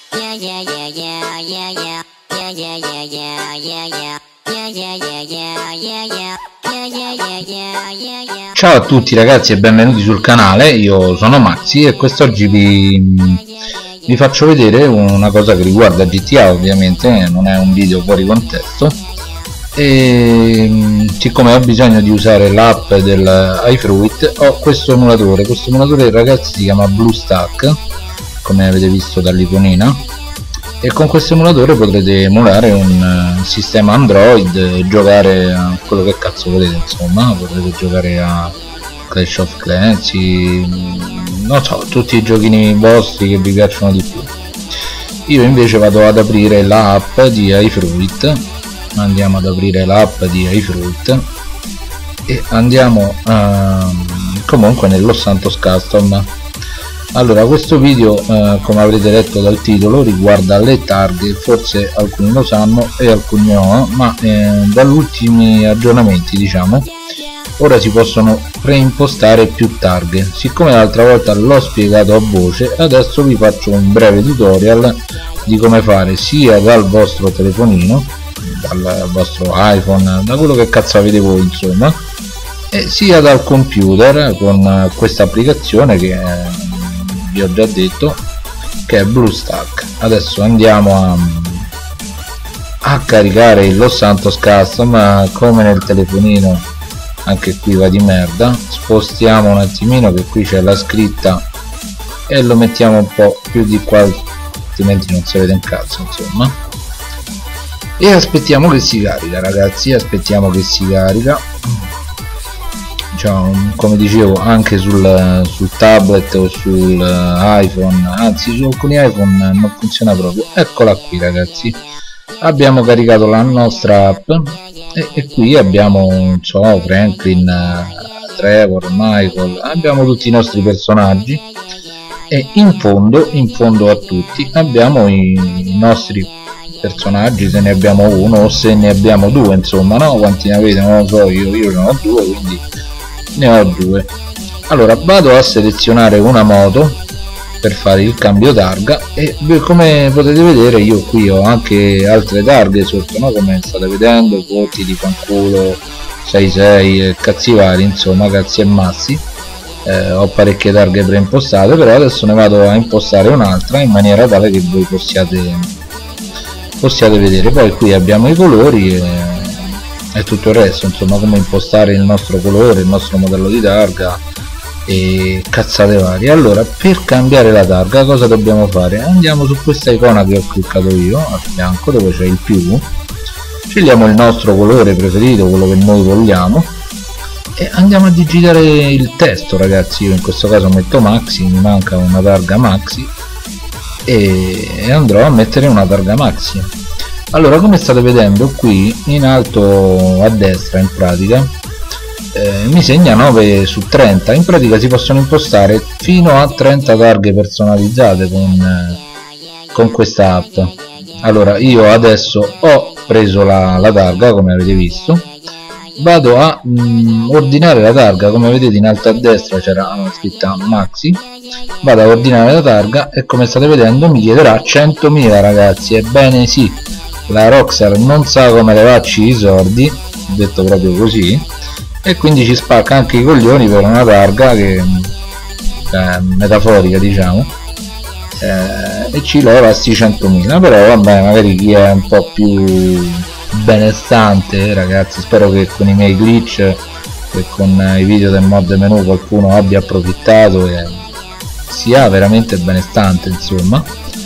Ciao a tutti ragazzi e benvenuti sul canale, io sono Maxi e quest'oggi vi faccio vedere una cosa che riguarda GTA. Ovviamente non è un video fuori contesto, e siccome ho bisogno di usare l'app del iFruit ho questo emulatore. Questo emulatore ragazzi si chiama BlueStack, come avete visto dall'iconina, e con questo emulatore potrete emulare un sistema Android e giocare a quello che cazzo volete, insomma. Potrete giocare a Clash of Clans, non so, tutti i giochini vostri che vi piacciono di più. Io invece vado ad aprire l'app di iFruit. Andiamo ad aprire l'app di iFruit e andiamo comunque nel Los Santos Custom. Allora, questo video come avrete letto dal titolo riguarda le targhe. Forse alcuni lo sanno e alcuni no, ma dagli ultimi aggiornamenti, diciamo, ora si possono preimpostare più targhe. Siccome l'altra volta l'ho spiegato a voce, adesso vi faccio un breve tutorial di come fare sia dal vostro telefonino, dal vostro iPhone, da quello che cazzo avete voi, insomma, e sia dal computer con questa applicazione che vi ho già detto, che è BlueStack. Adesso andiamo a caricare il Los Santos Custom. Come nel telefonino anche qui va di merda. Spostiamo un attimino che qui c'è la scritta e lo mettiamo un po' più di qua, altrimenti non si vede un cazzo, insomma. E aspettiamo che si carica ragazzi, aspettiamo che si carica. Come dicevo, anche sul tablet o sul iPhone, anzi su alcuni iPhone non funziona proprio. Eccola qui ragazzi, abbiamo caricato la nostra app e qui abbiamo, non so, Franklin, Trevor, Michael, abbiamo tutti i nostri personaggi e in fondo a tutti abbiamo i nostri personaggi, se ne abbiamo uno o se ne abbiamo due, insomma, no? Quanti ne avete non lo so, io ne ho due, quindi ne ho due. Allora vado a selezionare una moto per fare il cambio targa e come potete vedere io qui ho anche altre targhe sotto, no? Come state vedendo, voti di fanculo, 66, cazzi vari, insomma, cazzi e massi. Ho parecchie targhe preimpostate, però adesso ne vado a impostare un'altra in maniera tale che voi possiate vedere. Poi qui abbiamo i colori e tutto il resto, insomma, come impostare il nostro colore, il nostro modello di targa e cazzate varie. Allora, per cambiare la targa cosa dobbiamo fare? Andiamo su questa icona che ho cliccato io a fianco, dove c'è il più, scegliamo il nostro colore preferito, quello che noi vogliamo, e andiamo a digitare il testo ragazzi. Io in questo caso metto Maxi, mi manca una targa Maxi e andrò a mettere una targa Maxi. Allora, come state vedendo qui in alto a destra, in pratica mi segna 9 su 30. In pratica si possono impostare fino a 30 targhe personalizzate con questa app. Allora io adesso ho preso la targa, come avete visto, vado a ordinare la targa. Come vedete in alto a destra c'era scritta Maxi, vado a ordinare la targa e come state vedendo mi chiederà 100.000 ragazzi. Ebbene sì, la Rockstar non sa come levarci i soldi, detto proprio così, e quindi ci spacca anche i coglioni per una targa che metaforica, diciamo, e ci leva sti 100.000. però vabbè, magari chi è un po' più benestante ragazzi, spero che con i miei glitch e con i video del mod menu qualcuno abbia approfittato e sia veramente benestante, insomma,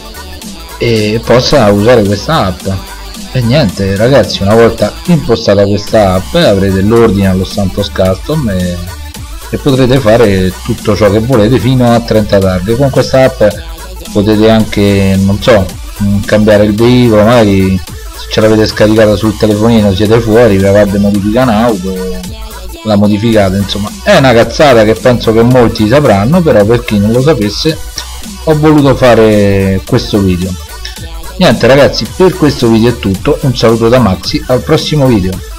e possa usare questa app. E niente ragazzi, una volta impostata questa app avrete l'ordine allo Santos Custom e potrete fare tutto ciò che volete fino a 30 targhe. Con questa app potete anche, non so, cambiare il veicolo, magari se ce l'avete scaricata sul telefonino, siete fuori, vi avete modifica in auto, la modificate, insomma è una cazzata che penso che molti sapranno, però per chi non lo sapesse ho voluto fare questo video. Niente ragazzi, per questo video è tutto, un saluto da Maxi, al prossimo video.